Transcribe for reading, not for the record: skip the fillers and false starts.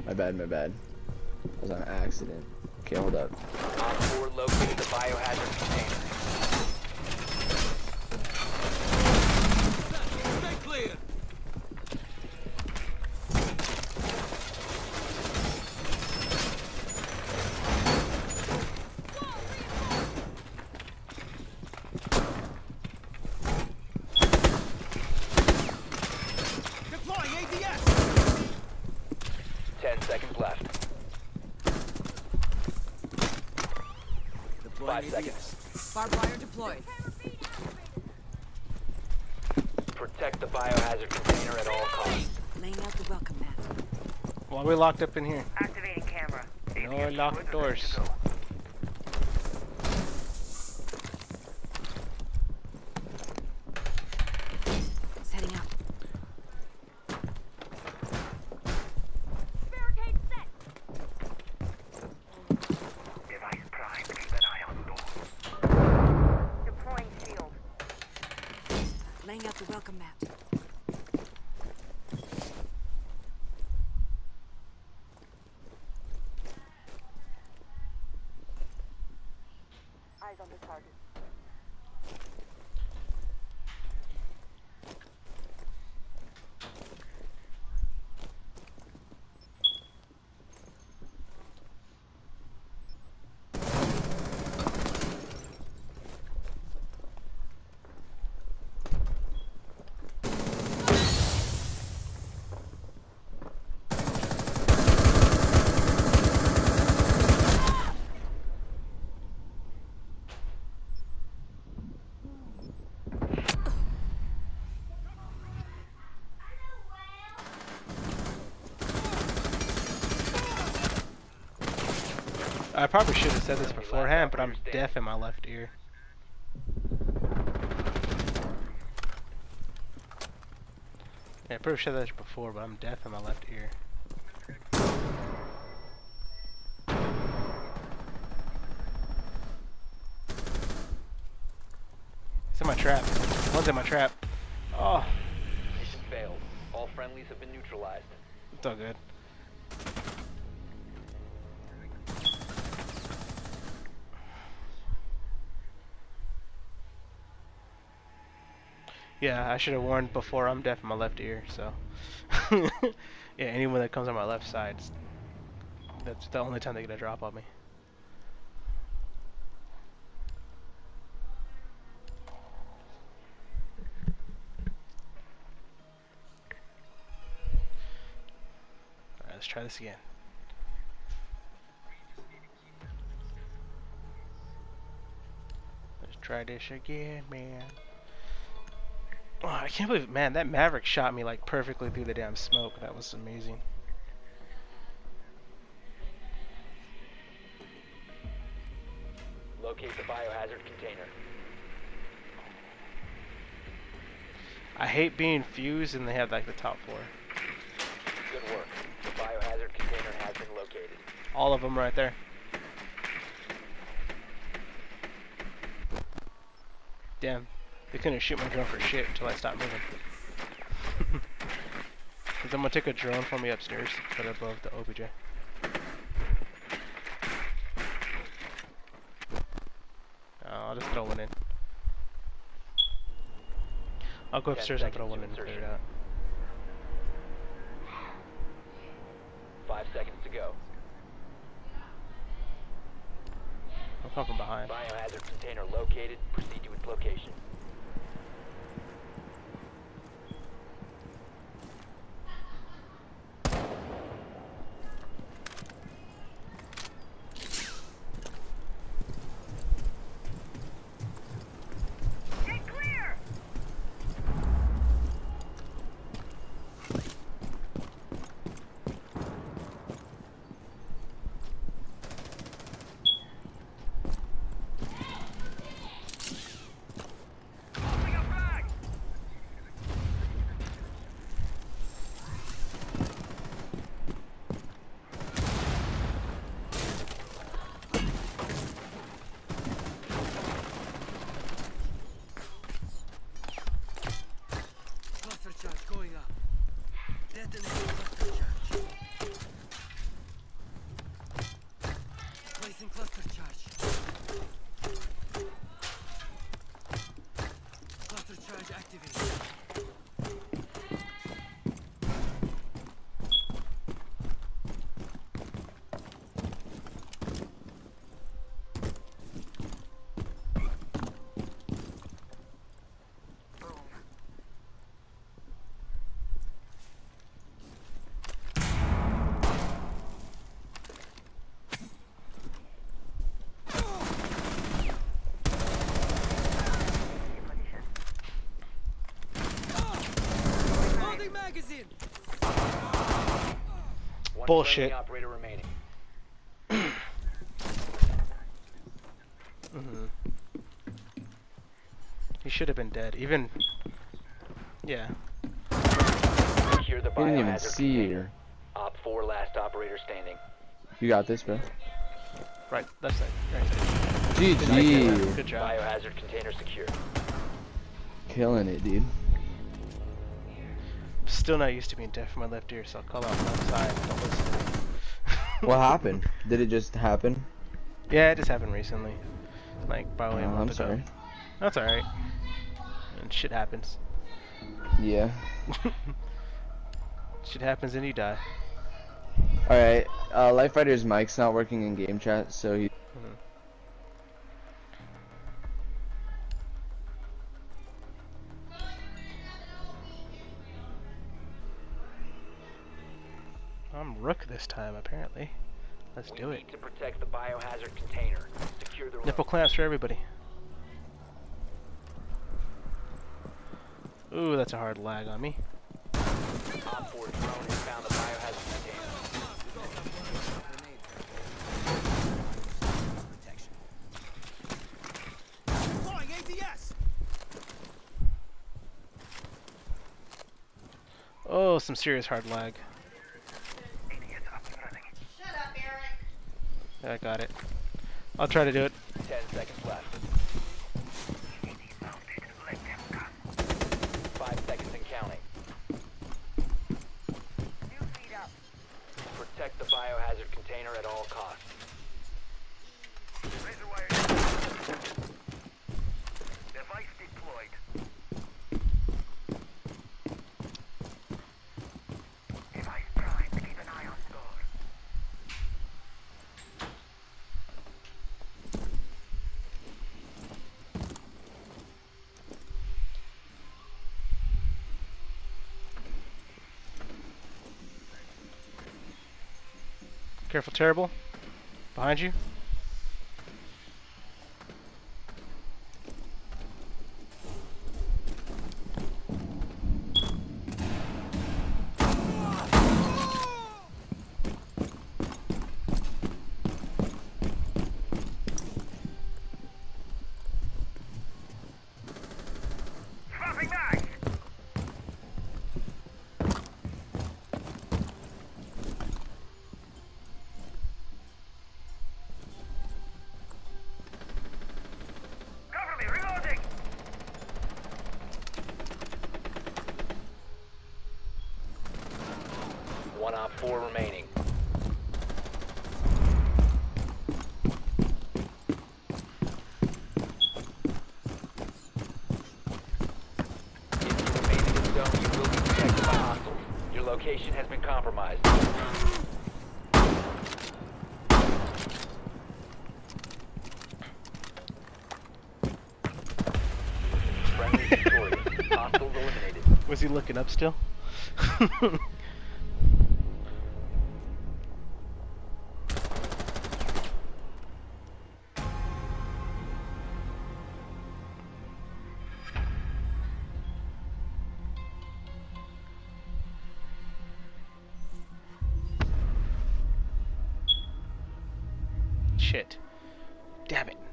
My bad, my bad. That was on accident. Okay, hold up. Op 4 located the biohazard container. Stay clear. 10 seconds left. 5 seconds. Barbed wire deployed. Protect the biohazard container at all costs. Laying out the welcome mat. Why are we locked up in here? Activating camera. No locked doors. Setting up. Barricade set. Device prime. Keep an eye on door. Deploying shield. Laying out the welcome mat. Eyes on the target. I probably should have said this beforehand, but I'm deaf in my left ear. Yeah, I probably said that before, but I'm deaf in my left ear. It's in my trap. One's in my trap. Oh, Mission failed. All friendlies have been neutralized. it's all good. Yeah, I should have warned before. I'm deaf in my left ear, so yeah. Anyone that comes on my left side, that's the only time they get a drop on me. All right, let's try this again. Let's try this again, man. Oh, I can't believe, man, that Maverick shot me like perfectly through the damn smoke. That was amazing. Locate the biohazard container. I hate being fused and they have like the top floor. Good work. The biohazard container has been located. All of them right there. Damn, they couldn't shoot my drone for shit until I stopped moving. Cause I'm gonna take a drone for me upstairs, put it above the OBJ. I'll just throw one in. I'll go 10 upstairs and throw seconds one to in and clear insertion. it out. 5 seconds to go. I'll come from behind. Biohazard container located. Proceed to its location. Get clear. One bullshit. friendly operator remaining. He should have been dead. Even. Yeah. Secure the He didn't even biohazard see container. her. Op 4 last operator standing. You got this, bro. Right. That's it. Right there. GG. Good job. Biohazard container secure. Killing it, dude. Still not used to being deaf in my left ear, so I'll call out left side. Don't listen to me. What happened? Did it just happen? Yeah, it just happened recently. Like, probably a month I'm ago. sorry. That's alright. And shit happens. Yeah. Shit happens and you die. Alright, Life Fighter's mic's not working in game chat, so he... I'm Rook this time, apparently. Let's do We it. need to protect the biohazard container. Secure the room. Nipple clamps for everybody. Ooh, that's a hard lag on me. Op 4 drone has found the biohazard container. Oh, some serious hard lag. Idiot up and running. I got it. I'll try to do it. 10 seconds left. Idiot mounted. Let them come. 5 seconds and counting. New feet up. Protect the biohazard container at all costs. Razor wire. Device deployed. Device primed. Keep an eye on door. Careful, terrible. Behind you. Swapping mags. Cover me. Reloading. One Op 4 remaining. If you remain in the zone, you will be detected by hostiles. Your location has been compromised. Friendly victorious. Hostiles eliminated. Was he looking up still? Shit. Damn it.